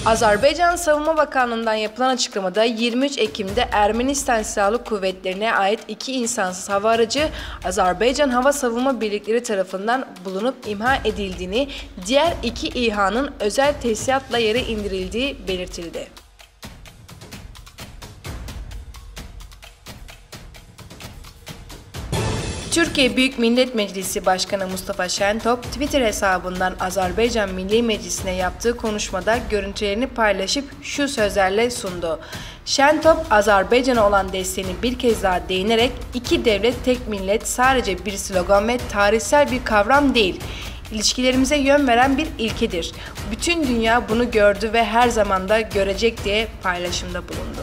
Azerbaycan Savunma Bakanlığı'ndan yapılan açıklamada 23 Ekim'de Ermenistan Silahlı Kuvvetleri'ne ait 2 insansız hava aracı Azerbaycan Hava Savunma Birlikleri tarafından bulunup imha edildiğini, diğer 2 İHA'nın özel tesisatla yere indirildiği belirtildi. Türkiye Büyük Millet Meclisi Başkanı Mustafa Şentop, Twitter hesabından Azerbaycan Milli Meclisi'ne yaptığı konuşmada görüntülerini paylaşıp şu sözlerle sundu. Şentop, Azerbaycan'a olan desteğini bir kez daha değinerek "İki devlet, tek millet sadece bir slogan ve tarihsel bir kavram değil, İlişkilerimize yön veren bir ilkedir. Bütün dünya bunu gördü ve her zaman da görecek" diye paylaşımda bulundu.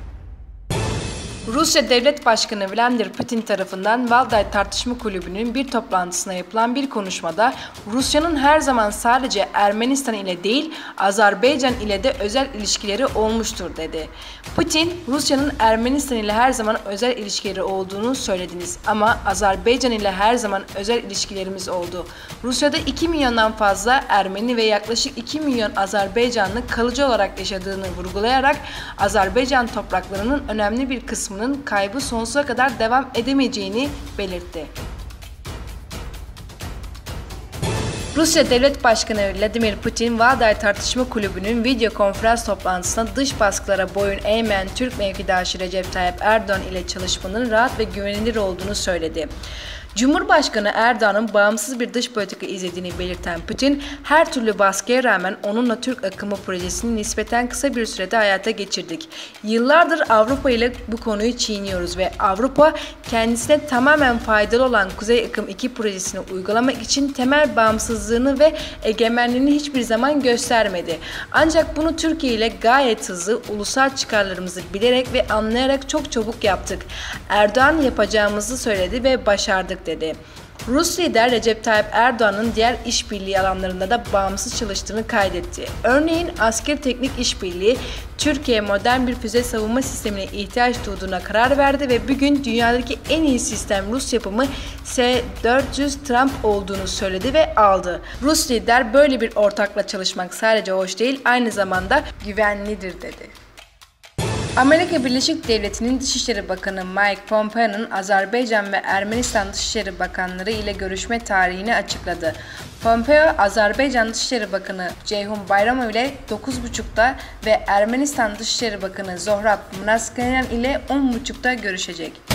Rusya Devlet Başkanı Vladimir Putin tarafından Valday Tartışma Kulübü'nün bir toplantısına yapılan bir konuşmada Rusya'nın her zaman sadece Ermenistan ile değil, Azerbaycan ile de özel ilişkileri olmuştur dedi. Putin, Rusya'nın Ermenistan ile her zaman özel ilişkileri olduğunu söylediniz ama Azerbaycan ile her zaman özel ilişkilerimiz oldu. Rusya'da 2 milyondan fazla Ermeni ve yaklaşık 2 milyon Azerbaycanlı kalıcı olarak yaşadığını vurgulayarak Azerbaycan topraklarının önemli bir kısmının kaybı sonsuza kadar devam edemeyeceğini belirtti. Rusya Devlet Başkanı Vladimir Putin, Valday Tartışma Kulübü'nün video konferans toplantısında dış baskılara boyun eğmeyen Türk mevkidaşı Recep Tayyip Erdoğan ile çalışmanın rahat ve güvenilir olduğunu söyledi. Cumhurbaşkanı Erdoğan'ın bağımsız bir dış politika izlediğini belirten Putin, her türlü baskıya rağmen onunla Türk akımı projesini nispeten kısa bir sürede hayata geçirdik. Yıllardır Avrupa ile bu konuyu çiğniyoruz ve Avrupa kendisine tamamen faydalı olan Kuzey Akım 2 projesini uygulamak için temel bağımsızlığını ve egemenliğini hiçbir zaman göstermedi. Ancak bunu Türkiye ile gayet hızlı, ulusal çıkarlarımızı bilerek ve anlayarak çok çabuk yaptık. Erdoğan yapacağımızı söyledi ve başardık dedi. Rus lider Recep Tayyip Erdoğan'ın diğer işbirliği alanlarında da bağımsız çalıştığını kaydetti. Örneğin asker teknik işbirliği, Türkiye modern bir füze savunma sistemine ihtiyaç duyduğuna karar verdi ve bugün dünyadaki en iyi sistem Rus yapımı S-400 Trump olduğunu söyledi ve aldı. Rus lider böyle bir ortakla çalışmak sadece hoş değil, aynı zamanda güvenlidir dedi. Amerika Birleşik Devletleri'nin Dışişleri Bakanı Mike Pompeo'nun Azerbaycan ve Ermenistan Dışişleri Bakanları ile görüşme tarihini açıkladı. Pompeo, Azerbaycan Dışişleri Bakanı Ceyhun Bayramov ile 9.30'da ve Ermenistan Dışişleri Bakanı Zohrab Mnatskyan ile 10.30'da görüşecek.